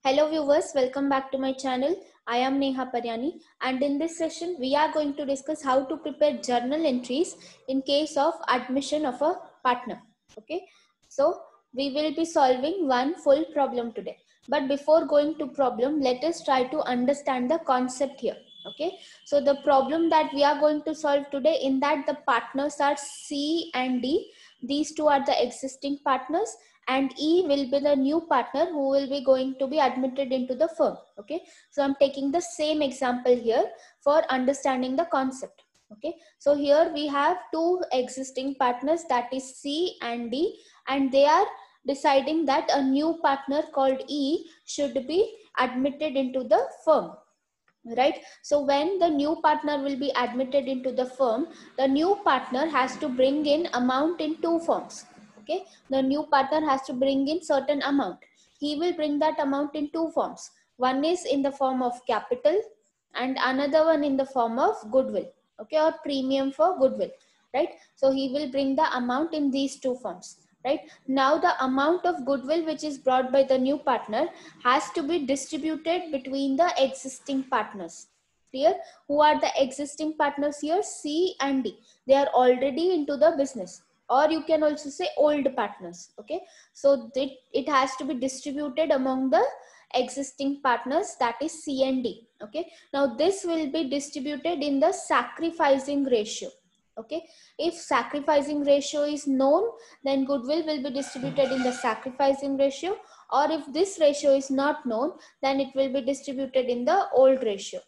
Hello viewers, welcome back to my channel. I am Neha Paryani, and in this session we are going to discuss how to prepare journal entries in case of admission of a partner. Okay, so we will be solving one full problem today. But before going to problem, let us try to understand the concept here. Okay, so the problem that we are going to solve today, in that the partners are C and D. These two are the existing partners, and E will be the new partner who will be going to be admitted into the firm. Okay, so I'm taking the same example here for understanding the concept. Okay, so here we have two existing partners, that is C and D, and they are deciding that a new partner called E should be admitted into the firm, right? So when the new partner will be admitted into the firm, the new partner has to bring in amount in two forms. Okay, the new partner has to bring in certain amount. He will bring that amount in two forms. One is in the form of capital and another one in the form of goodwill, okay, or premium for goodwill, right? So he will bring the amount in these two forms. Right now, the amount of goodwill which is brought by the new partner has to be distributed between the existing partners. Clear? Who are the existing partners here? C and D. They are already into the business, or you can also say old partners. Okay, so it has to be distributed among the existing partners, that is C and D. Okay, now this will be distributed in the sacrificing ratio. Okay, if sacrificing ratio is known, then goodwill will be distributed in the sacrificing ratio, or if this ratio is not known, then it will be distributed in the old ratio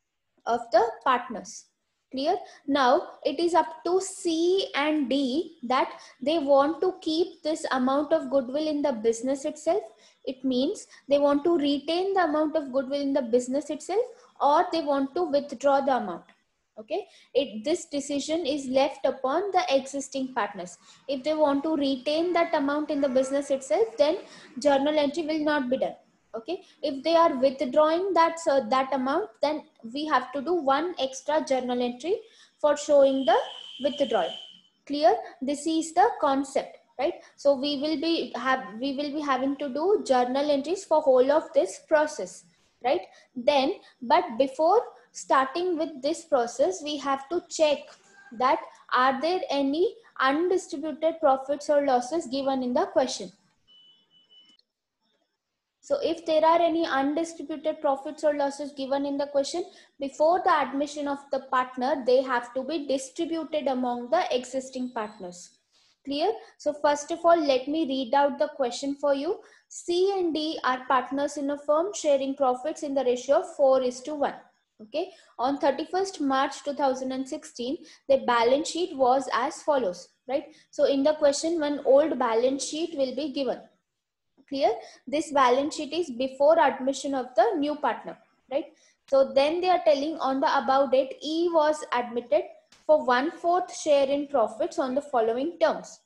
of the partners. Clear? Now it is up to C and D that they want to keep this amount of goodwill in the business itself. It means they want to retain the amount of goodwill in the business itself, or they want to withdraw the amount. Okay, this decision is left upon the existing partners. If they want to retain that amount in the business itself, then journal entry will not be done. Okay, if they are withdrawing that amount, then we have to do one extra journal entry for showing the withdrawal. Clear? This is the concept, right? So we will be having to do journal entries for whole of this process, right? Then, but before starting with this process, we have to check that are there any undistributed profits or losses given in the question. So if there are any undistributed profits or losses given in the question, before the admission of the partner, they have to be distributed among the existing partners. Clear? So first of all, let me read out the question for you. C and D are partners in a firm sharing profits in the ratio of 4:1. Okay. On 31st March 2016, the balance sheet was as follows, right? So in the question, one old balance sheet will be given. Clear? This balance sheet is before admission of the new partner, right? So then they are telling on the above date, E was admitted for 1/4 share in profits on the following terms.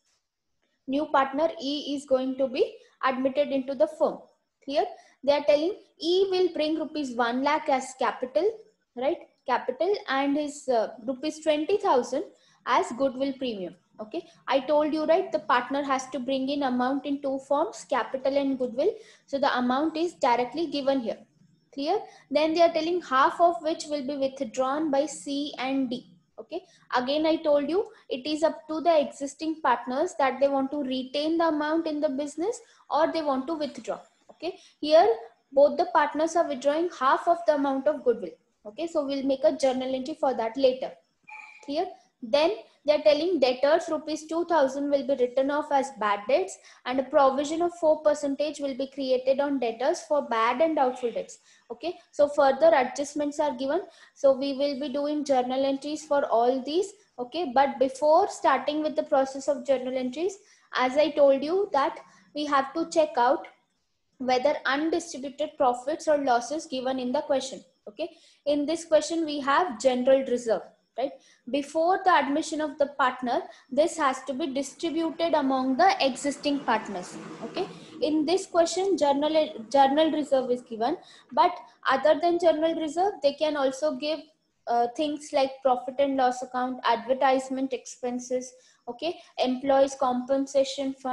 New partner E is going to be admitted into the firm. Clear? They are telling E will bring rupees 1 lakh as capital, right? Capital, and his rupees 20,000 as goodwill premium. Okay, I told you, right, the partner has to bring in amount in two forms, capital and goodwill. So the amount is directly given here. Clear? Then they are telling half of which will be withdrawn by C and D. Okay, again I told you it is up to the existing partners that they want to retain the amount in the business or they want to withdraw. Okay, here both the partners are withdrawing half of the amount of goodwill. Okay, so we'll make a journal entry for that later. Clear? Then they're telling debtors rupees 2,000 will be written off as bad debts, and a provision of 4% will be created on debtors for bad and doubtful debts. Okay, so further adjustments are given. So we will be doing journal entries for all these. Okay, but before starting with the process of journal entries, as I told you that we have to check out whether undistributed profits or losses given in the question. Okay, in this question we have general reserve, right? Before the admission of the partner, this has to be distributed among the existing partners. Okay, in this question journal reserve is given, but other than journal reserve they can also give things like profit and loss account, advertisement expenses, okay, employees compensation fund,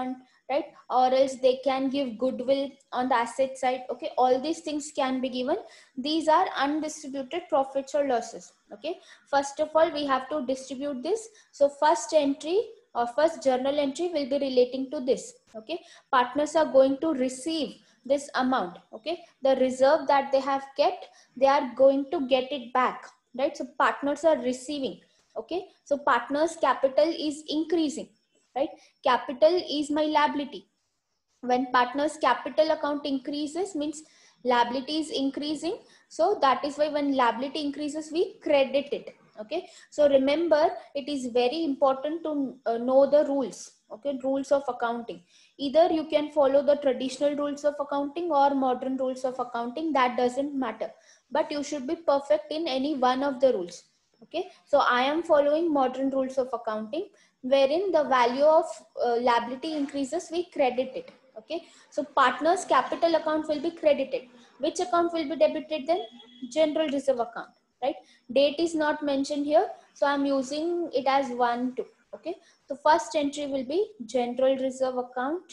right? Or else they can give goodwill on the asset side. Okay, all these things can be given. These are undistributed profits or losses. Okay, first of all we have to distribute this. So first entry or first journal entry will be relating to this. Okay, partners are going to receive this amount. Okay, the reserve that they have kept, they are going to get it back, right? So partners are receiving. Okay, so partners capital is increasing, right? Capital is my liability. When partners capital account increases means liability is increasing. So that is why when liability increases we credit it. Okay, so remember it is very important to know the rules. Okay, rules of accounting. Either you can follow the traditional rules of accounting or modern rules of accounting, that doesn't matter, but you should be perfect in any one of the rules. Okay, so I am following modern rules of accounting, wherein the value of liability increases we credit it. Okay, so partners capital account will be credited. Which account will be debited then? General reserve account, right? Date is not mentioned here, so I'm using it as 1 2. Okay, so first entry will be general reserve account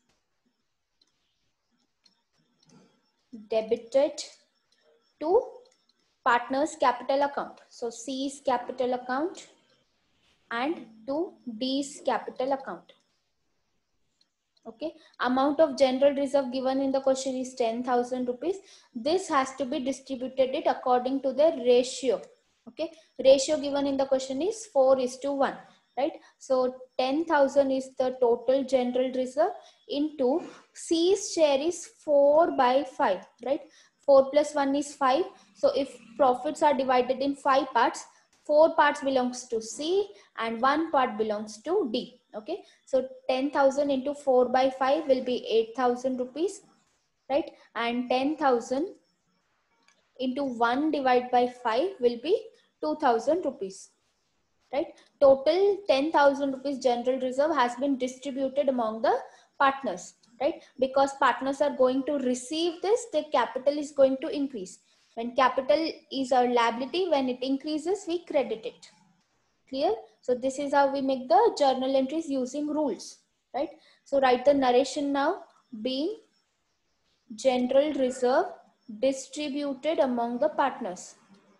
debited to partners capital account. So C's capital account and to D's capital account. Okay, amount of general reserve given in the question is 10,000 rupees. This has to be distributed it according to the ratio. Okay, ratio given in the question is 4:1, right? So 10,000 is the total general reserve into C's share is 4/5, right? 4 plus 1 is 5. So if profits are divided in 5 parts, 4 parts belongs to C and 1 part belongs to D. Okay, so 10,000 into 4/5 will be 8,000 rupees, right? And 10,000 into 1 divided by 5 will be 2,000 rupees, right? Total 10,000 rupees general reserve has been distributed among the partners, right? Because partners are going to receive this, their capital is going to increase. When capital is our liability, when it increases, we credit it. Clear? So this is how we make the journal entries using rules, right? So write the narration now. Being general reserve distributed among the partners.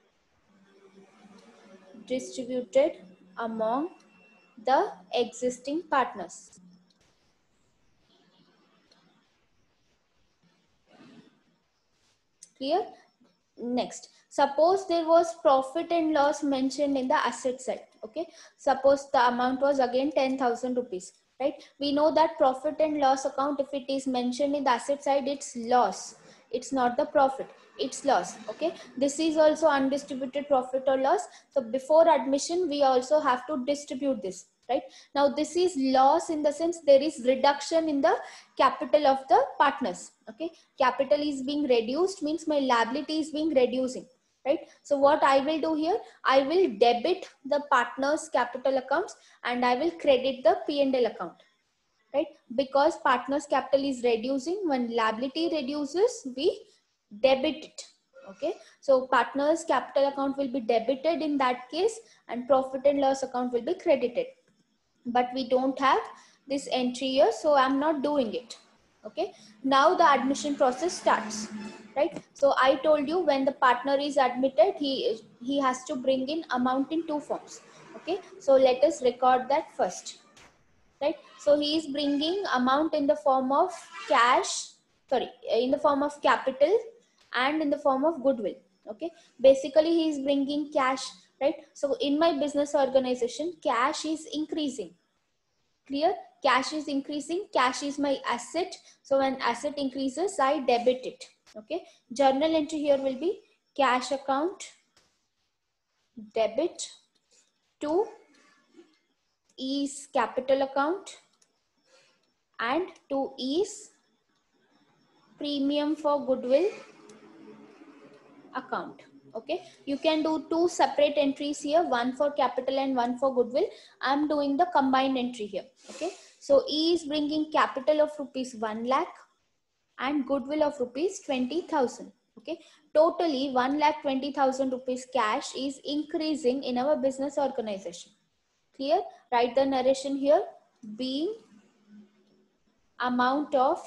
Distributed among the existing partners. Clear? Next, suppose there was profit and loss mentioned in the asset side. Okay, suppose the amount was again 10,000 rupees, right? We know that profit and loss account, if it is mentioned in the asset side, it's loss, it's not the profit, it's loss. Okay, this is also undistributed profit or loss. So before admission we also have to distribute this, right? Now this is loss in the sense there is reduction in the capital of the partners. Okay, capital is being reduced means my liability is being reducing, right? So what I will do here, I will debit the partners capital accounts and I will credit the P&L account, right? Because partners capital is reducing, when liability reduces we debit it. Okay, so partners capital account will be debited in that case and profit and loss account will be credited, but we don't have this entry here, so I'm not doing it. Okay, now the admission process starts, right? So I told you when the partner is admitted, he has to bring in amount in 2 forms. Okay, so let us record that first, right? So he is bringing amount in the form of cash, sorry, in the form of capital and in the form of goodwill. Okay, basically he is bringing cash, right? So in my business organization, cash is increasing. Clear? Cash is increasing, cash is my asset. So when asset increases, I debit it. Okay, journal entry here will be cash account debit to E's capital account and to E's premium for goodwill account. Okay, you can do 2 separate entries here, one for capital and one for goodwill. I'm doing the combined entry here. Okay, so E is bringing capital of rupees 1 lakh and goodwill of rupees 20,000. Okay, totally 1,20,000 rupees cash is increasing in our business organization. Clear? Write the narration here. Being amount of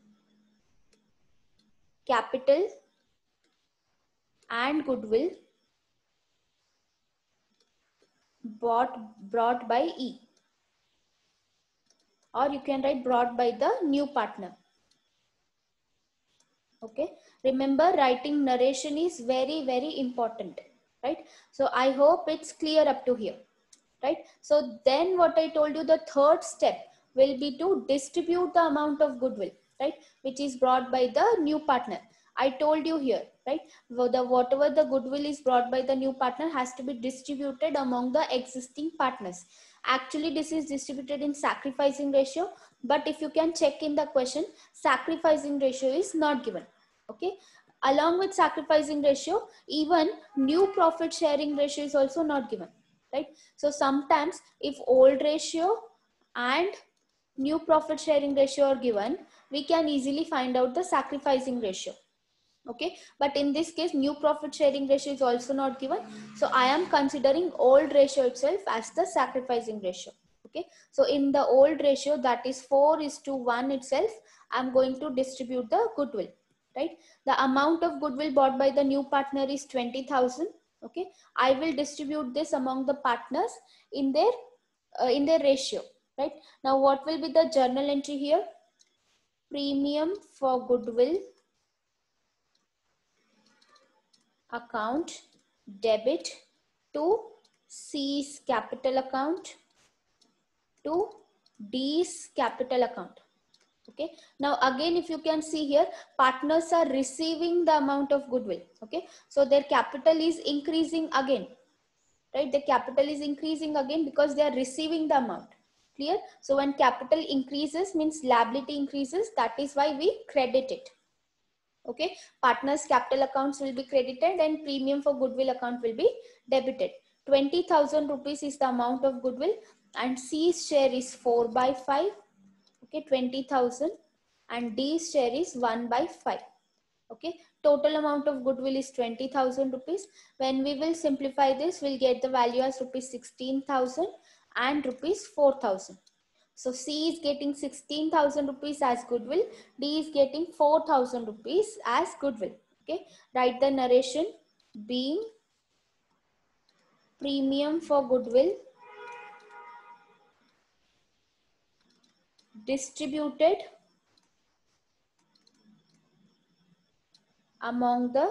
capital and goodwill brought by E, or you can write brought by the new partner. Okay, remember writing narration is very important, right? So I hope it's clear up to here, right? So then what I told you, the third step will be to distribute the amount of goodwill, right, which is brought by the new partner. I told you here, right, whatever the goodwill is brought by the new partner has to be distributed among the existing partners. Actually this is distributed in sacrificing ratio, but if you can check in the question, sacrificing ratio is not given. Okay, along with sacrificing ratio, even new profit sharing ratio is also not given, right? So sometimes if old ratio and new profit sharing ratio are given, we can easily find out the sacrificing ratio. Okay, but in this case new profit sharing ratio is also not given, so I am considering old ratio itself as the sacrificing ratio. Okay, so in the old ratio, that is 4:1 itself, I'm going to distribute the goodwill, right? The amount of goodwill bought by the new partner is 20,000. Okay, I will distribute this among the partners in their ratio, right? Now what will be the journal entry here? Premium for goodwill account debit to C's capital account to D's capital account. Okay, now again if you can see here, partners are receiving the amount of goodwill. Okay, so their capital is increasing again, right? The capital is increasing again because they are receiving the amount. Clear? So when capital increases means liability increases, that is why we credit it. Okay, partners capital accounts will be credited and premium for goodwill account will be debited. 20,000 rupees is the amount of goodwill and C's share is 4/5. Okay, 20,000 and D's share is 1/5. Okay, total amount of goodwill is 20,000 rupees. When we will simplify this, we'll get the value as rupees 16,000 and rupees 4,000. So C is getting 16,000 rupees as goodwill. D is getting 4,000 rupees as goodwill. Okay, write the narration being premium for goodwill distributed among the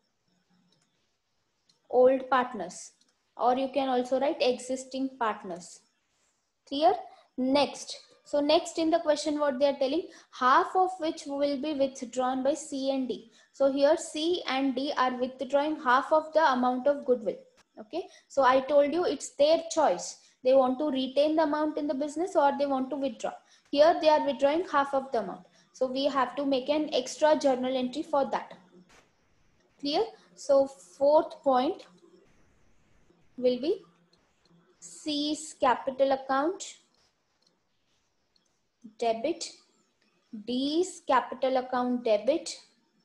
old partners, or you can also write existing partners. Clear? Next. So next in the question what they are telling, half of which will be withdrawn by C and D. So here C and D are withdrawing half of the amount of goodwill. Okay. So I told you it's their choice. They want to retain the amount in the business or they want to withdraw. Here they are withdrawing half of the amount. So we have to make an extra journal entry for that. Clear? So fourth point will be C's capital account debit, D's capital account debit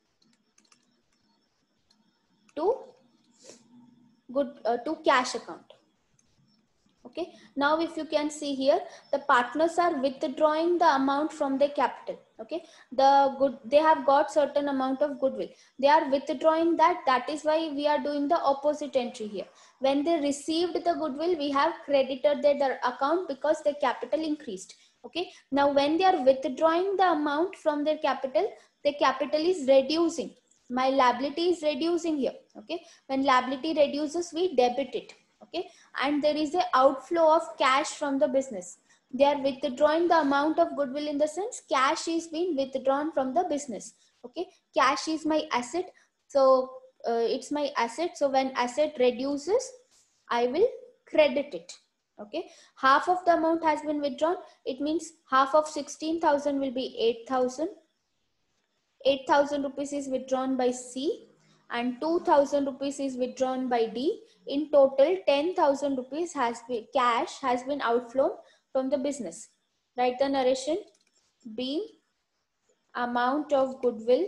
to cash account. Okay, now if you can see here, the partners are withdrawing the amount from their capital. Okay, they have got certain amount of goodwill, they are withdrawing that. That is why we are doing the opposite entry here. When they received the goodwill, we have credited their account because their capital increased. Okay, now when they are withdrawing the amount from their capital, the capital is reducing. My liability is reducing here. Okay, when liability reduces, we debit it. Okay, and there is a outflow of cash from the business. They are withdrawing the amount of goodwill in the sense cash is being withdrawn from the business. Okay, cash is my asset, so it's my asset. So when asset reduces, I will credit it. Okay, half of the amount has been withdrawn. It means half of 16,000 will be 8,000. 8,000 rupees is withdrawn by C and 2,000 rupees is withdrawn by D. In total, 10,000 rupees cash has been outflown from the business. Write the narration being amount of goodwill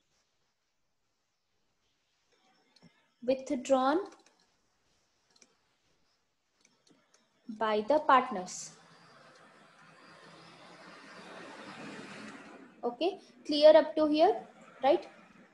withdrawn by the partners. Okay, clear up to here, right?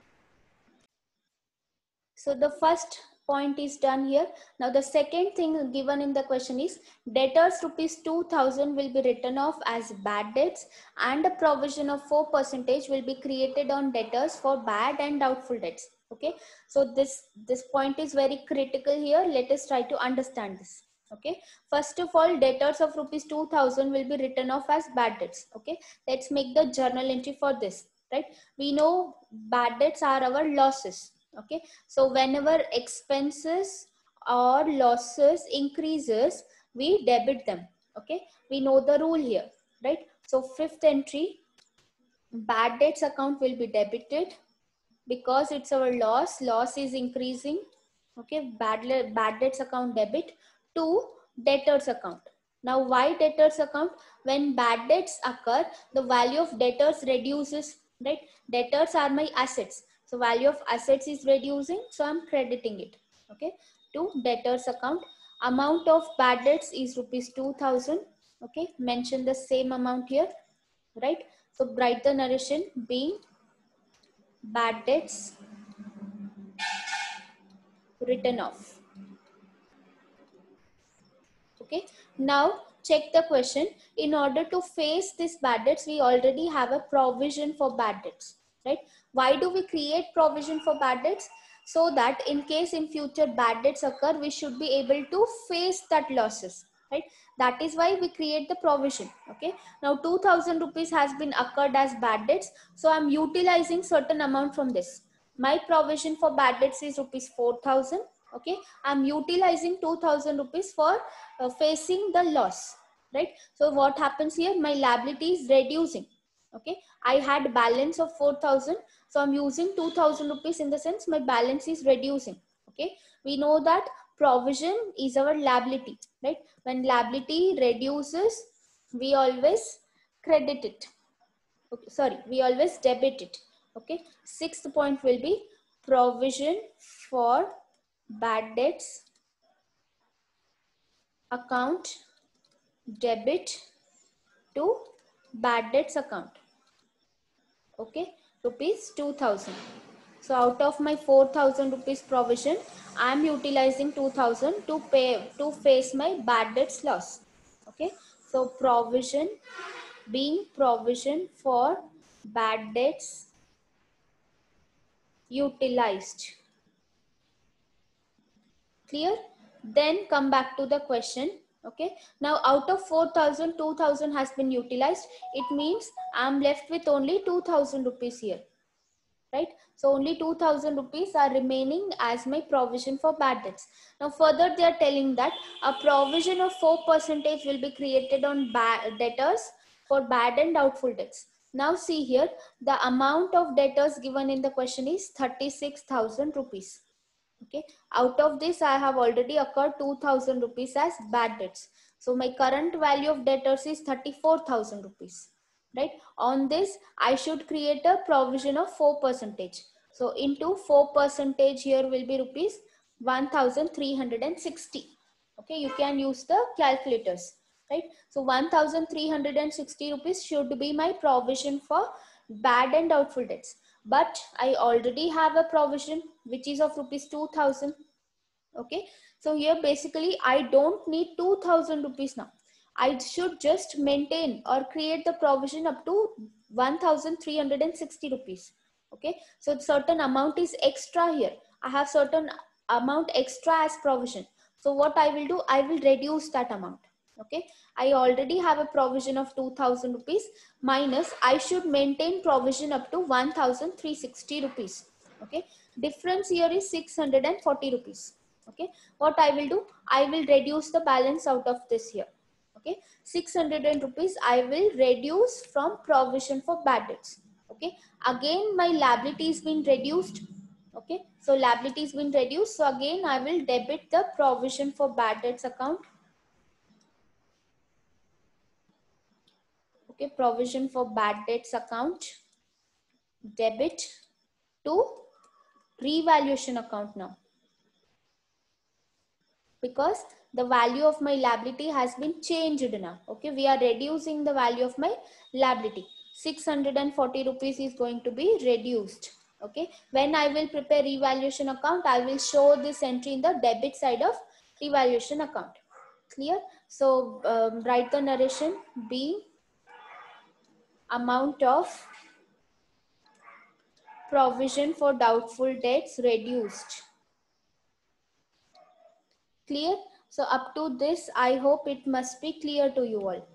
So the first point is done here. Now the second thing given in the question is debtors rupees 2000 will be written off as bad debts and a provision of 4% will be created on debtors for bad and doubtful debts. Okay, so this point is very critical here. Let us try to understand this. Okay, first of all, debtors of rupees 2000 will be written off as bad debts. Okay, let's make the journal entry for this, right? We know bad debts are our losses. Okay, so whenever expenses or losses increases, we debit them. Okay, we know the rule here, right? So fifth entry, bad debts account will be debited because it's our loss is increasing. Okay, bad debts account debit to debtors account. Now why debtors account? When bad debts occur, the value of debtors reduces, right? Debtors are my assets, so value of assets is reducing, so I'm crediting it. Okay, to debtors account. Amount of bad debts is rupees 2000. Okay, mention the same amount here, right? So write the narration being bad debts written off. Okay, now check the question. In order to face this bad debts, we already have a provision for bad debts, right? Why do we create provision for bad debts? So that in case in future bad debts occur, we should be able to face that losses, right? That is why we create the provision. Okay, now 2000 rupees has been occurred as bad debts, so I'm utilizing certain amount from this. My provision for bad debts is rupees 4000. Okay, I'm utilizing 2000 rupees for facing the loss, right? So what happens here, my liability is reducing. Okay, I had balance of 4000, so I'm using 2000 rupees, in the sense my balance is reducing. Okay, we know that provision is our liability, right? When liability reduces, we always credit it. Okay, sorry, we always debit it. Okay, sixth point will be provision for bad debts account debit to bad debts account. Okay, rupees 2000. So out of my 4000 rupees provision, I am utilizing 2000 to pay to face my bad debts loss. Okay, so provision being provision for bad debts utilized. Clear? Then come back to the question. Okay, now out of 4000, 2000 has been utilized. It means I'm left with only 2000 rupees here, right? So only 2000 rupees are remaining as my provision for bad debts. Now further they are telling that a provision of 4% will be created on debtors for bad and doubtful debts. Now see here, the amount of debtors given in the question is 36,000 rupees. Okay, out of this I have already occurred 2000 rupees as bad debts. So my current value of debtors is 34,000 rupees, right? On this I should create a provision of 4%. So into 4% here will be rupees 1360. Okay, you can use the calculators, right? So 1360 rupees should be my provision for bad and doubtful debts, but I already have a provision which is of rupees 2000. Okay, so here basically I don't need 2000 rupees now. I should just maintain or create the provision up to 1360 rupees. Okay, so certain amount is extra here. I have certain amount extra as provision. So what I will do, I will reduce that amount. Okay, I already have a provision of 2000 rupees minus I should maintain provision up to 1360 rupees. Okay, difference here is 640 rupees. Okay, what I will do, I will reduce the balance out of this here. Okay, 600 rupees I will reduce from provision for bad debts. Okay, again my liability is being reduced. Okay, so liability is being reduced, so again I will debit the provision for bad debts account. Okay, provision for bad debts account debit to revaluation account now, because the value of my liability has been changed now. Okay, we are reducing the value of my liability. 640 rupees is going to be reduced. Okay, when I will prepare revaluation account, I will show this entry in the debit side of revaluation account. Clear? So write the narration. B, amount of provision for doubtful debts reduced. Clear? So up to this, I hope it must be clear to you all.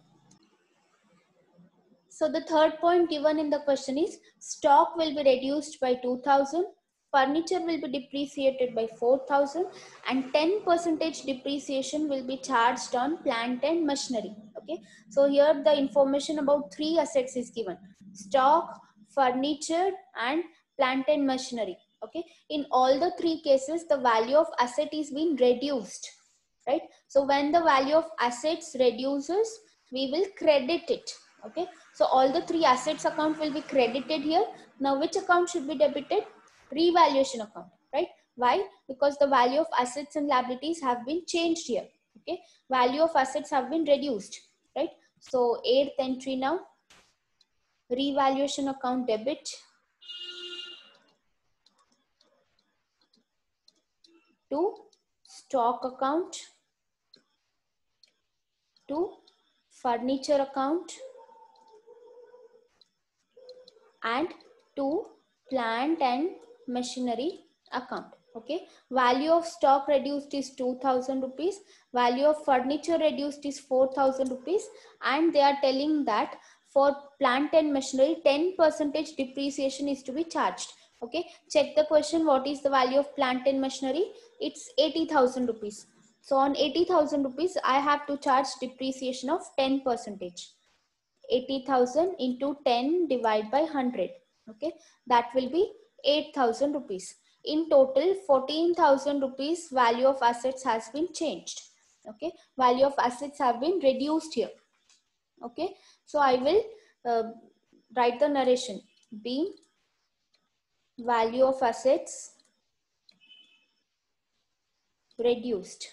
So the third point given in the question is stock will be reduced by 2000, furniture will be depreciated by 4000, and 10% depreciation will be charged on plant and machinery. Okay, so here the information about three assets is given: stock, furniture, and plant and machinery. Okay, in all the three cases the value of asset is being reduced, right? So when the value of assets reduces, we will credit it. Okay, so all the three assets account will be credited here. Now which account should be debited? Revaluation account, right? Why? Because the value of assets and liabilities have been changed here. Okay, value of assets have been reduced, right? So eighth entry now, revaluation account debit to stock account, to furniture account, and to plant and machinery account. Okay, value of stock reduced is 2000 rupees, value of furniture reduced is 4000 rupees, and they are telling that for plant and machinery 10% depreciation is to be charged. Okay, check the question. What is the value of plant and machinery? It's 80,000 rupees. So on 80,000 rupees I have to charge depreciation of 10%. 80,000 into 10 divided by 100. Okay, that will be 8,000 rupees. In total 14,000 rupees value of assets has been changed. Okay, value of assets have been reduced here. Okay, so I will write the narration. B, value of assets reduced.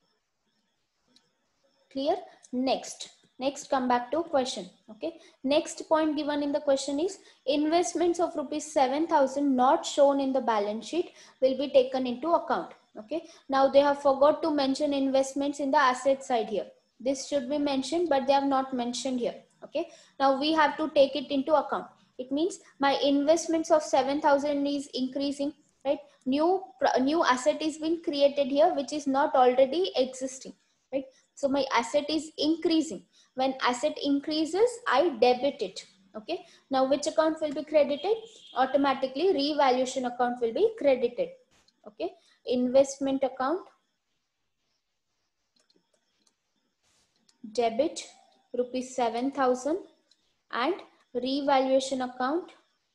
Clear? Next come back to question. Okay, next point given in the question is investments of rupees 7,000 not shown in the balance sheet will be taken into account. Okay, now they have forgot to mention investments in the asset side here. This should be mentioned, but they have not mentioned here. Okay, now we have to take it into account. It means my investments of 7,000 is increasing, right? New asset is being created here, which is not already existing, right? So my asset is increasing. When asset increases, I debit it. Okay, now which account will be credited? Automatically revaluation account will be credited. Okay, investment account debit rupees 7,000 and revaluation account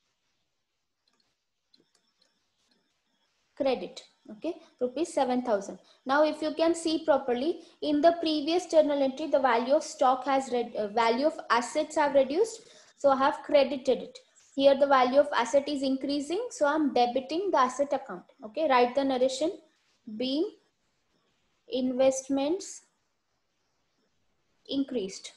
credit. Okay, rupees 7,000. Now if you can see properly, in the previous journal entry the value of stock has value of assets have reduced, so I have credited it. Here the value of asset is increasing, so I'm debiting the asset account. Okay, write the narration. B, investments increased.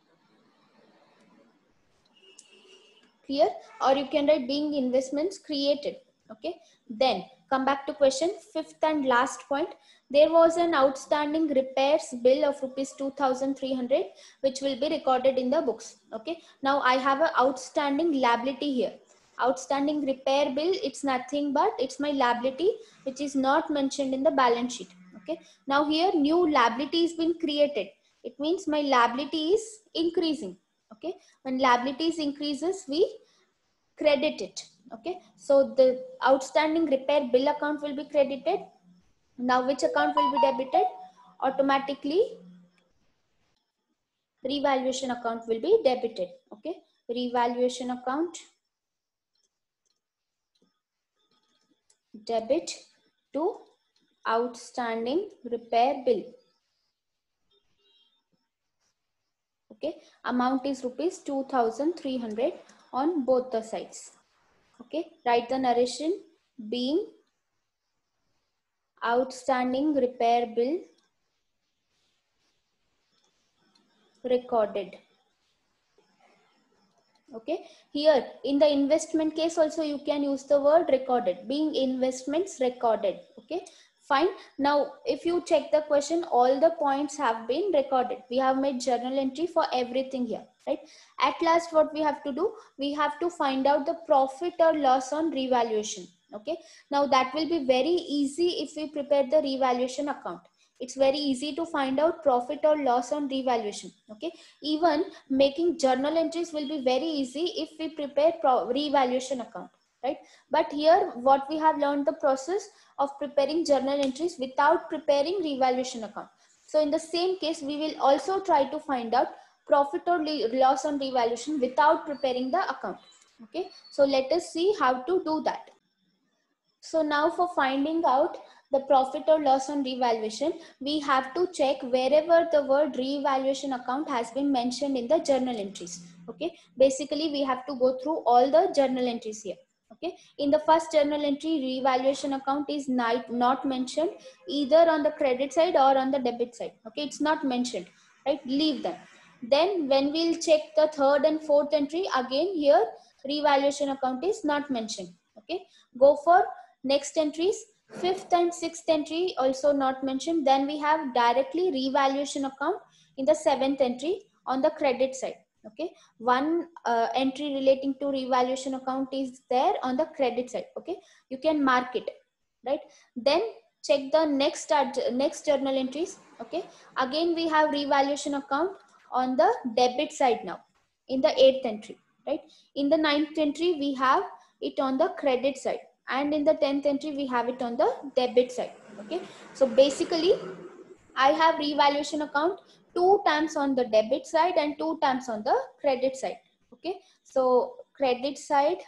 Clear? Or you can write being investments created. Okay, then come back to question. Fifth and last point, there was an outstanding repairs bill of rupees 2,300 which will be recorded in the books. Okay, now I have an outstanding liability here. Outstanding repair bill, it's nothing but it's my liability which is not mentioned in the balance sheet. Okay, now here new liability is been created. It means my liability is increasing. Okay, when liabilities increases, we credit it. Okay, so the outstanding repair bill account will be credited. Now which account will be debited? Automatically revaluation account will be debited. Okay, revaluation account debit to outstanding repair bill. Okay, amount is rupees 2,300 on both the sides. Okay, write the narration. Being outstanding repair bill recorded. Okay, here in the investment case also you can use the word recorded, being investments recorded. Okay, fine. Now if you check the question, all the points have been recorded. We have made journal entry for everything here, right? At last what we have to do, we have to find out the profit or loss on revaluation. Okay, now that will be very easy if we prepare the revaluation account. It's very easy to find out profit or loss on revaluation. Okay, even making journal entries will be very easy if we prepare revaluation account, right? But here what we have learned the process of preparing journal entries without preparing revaluation account. So in the same case, we will also try to find out profit or loss on revaluation without preparing the account. Okay, so let us see how to do that. So now for finding out the profit or loss on revaluation, we have to check wherever the word revaluation account has been mentioned in the journal entries. Okay, basically we have to go through all the journal entries here. Okay, in the first journal entry, revaluation account is not mentioned either on the credit side or on the debit side. Okay, it's not mentioned, right? Leave them. Then when we'll check the third and fourth entry, again here revaluation account is not mentioned. Okay, go for next entries. Fifth and sixth entry also not mentioned. Then we have directly revaluation account in the seventh entry on the credit side. Okay, one entry relating to revaluation account is there on the credit side. Okay, you can mark it, right? Then check the next journal entries. Okay, again we have revaluation account on the debit side now in the eighth entry, right? In the ninth entry we have it on the credit side, and in the 10th entry we have it on the debit side. Okay, so basically I have revaluation account 2 times on the debit side and 2 times on the credit side. Okay, so credit side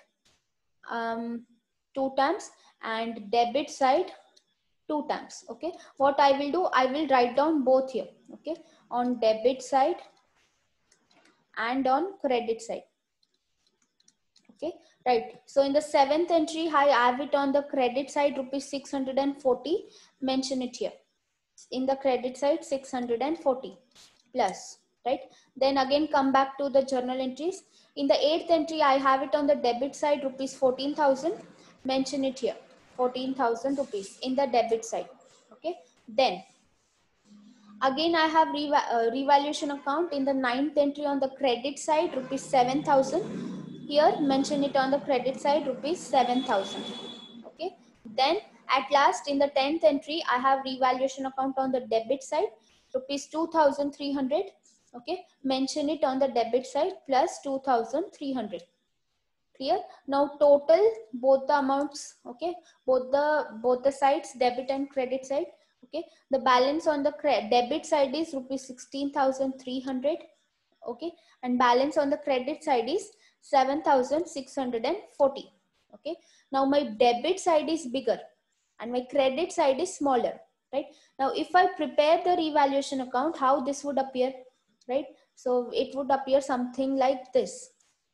2 times and debit side 2 times. Okay, what I will do, I will write down both here. Okay, on debit side and on credit side. Okay, right. So in the seventh entry, I have it on the credit side rupees 640. Mention it here. In the credit side 640 plus, right? Then again come back to the journal entries. In the eighth entry, I have it on the debit side rupees 14,000. Mention it here. 14,000 rupees in the debit side. Okay. Then again I have revaluation account in the ninth entry on the credit side rupees 7,000. Here mention it on the credit side rupees 7,000. Okay, then at last in the 10th entry I have revaluation account on the debit side rupees 2,300. Okay, mention it on the debit side plus 2,300. Clear? Now total both the amounts. Okay, both the sides, debit and credit side. Okay, the balance on the debit side is rupees 16,300. Okay, and balance on the credit side is 7,640. Okay, now my debit side is bigger and my credit side is smaller, right? Now if I prepare the revaluation account, how this would appear, right? So it would appear something like this.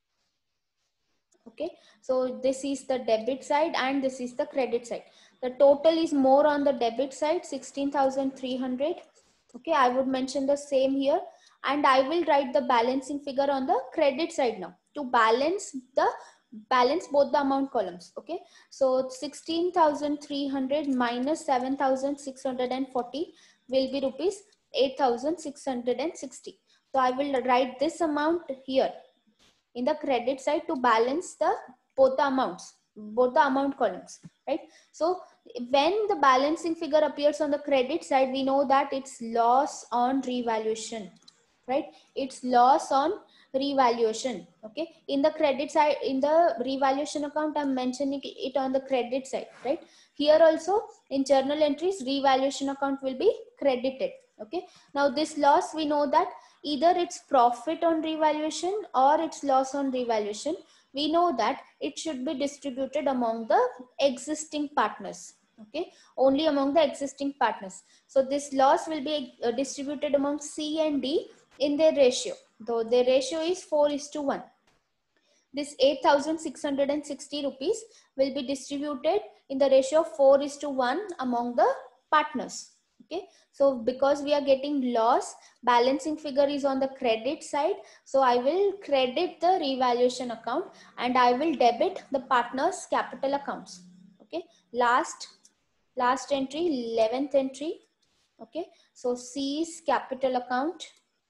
Okay, so this is the debit side and this is the credit side. The total is more on the debit side, 16,300. Okay, I would mention the same here, and I will write the balancing figure on the credit side now to balance both the amount columns. Okay, so 16,300 minus 7,640 will be rupees 8,660. So I will write this amount here in the credit side to balance both the amount columns, right? So when the balancing figure appears on the credit side, we know that it's loss on revaluation, right? It's loss on revaluation. Okay, in the credit side, in the revaluation account, I'm mentioning it on the credit side, right? Here also in journal entries, revaluation account will be credited. Okay, now this loss, we know that either it's profit on revaluation or it's loss on revaluation. We know that it should be distributed among the existing partners. Okay, only among the existing partners. So this loss will be distributed among C and D in their ratio, though their ratio is 4:1. This 8,660 rupees will be distributed in the ratio of 4:1 among the partners. Okay, so because we are getting loss, balancing figure is on the credit side. So I will credit the revaluation account and I will debit the partner's capital accounts. Okay, last entry, 11th entry. Okay, so C's capital account,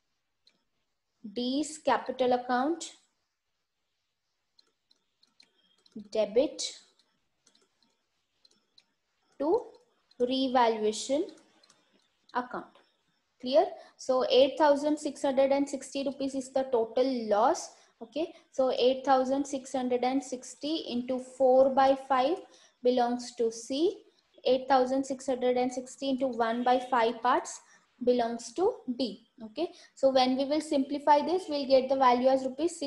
D's capital account, debit to revaluation account. Clear? So 8,660 rupees is the total loss. Okay, so 8,660 into 4 by 5 belongs to C. 8,660 into 1 by 5 parts belongs to D. Okay, so when we will simplify this, we'll get the value as rupees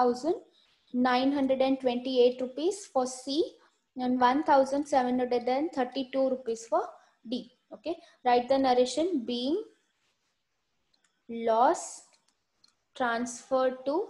6,928 rupees for C and 1,732 rupees for D. Okay, write the narration: being loss transferred to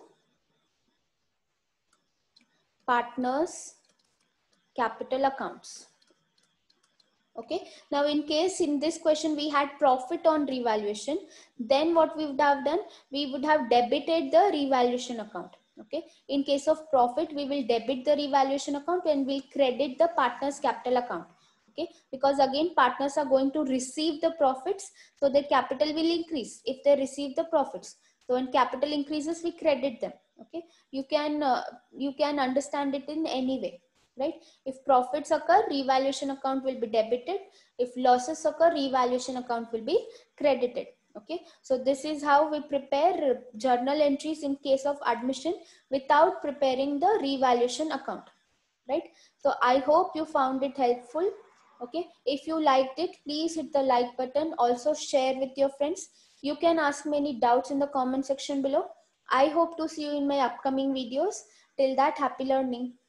partners capital accounts. Okay, now in case in this question we had profit on revaluation, then what we would have done, we would have debited the revaluation account. Okay, in case of profit, we will debit the revaluation account and we'll credit the partners capital account. Okay, because again partners are going to receive the profits, so their capital will increase if they receive the profits. So when capital increases, we credit them. Okay, you can understand it in any way, right? If profits occur, revaluation account will be debited. If losses occur, revaluation account will be credited. Okay, so this is how we prepare journal entries in case of admission without preparing the revaluation account, right? So I hope you found it helpful. Okay, if you liked it, please hit the like button. Also share with your friends. You can ask me any doubts in the comment section below. I hope to see you in my upcoming videos. Till that, happy learning.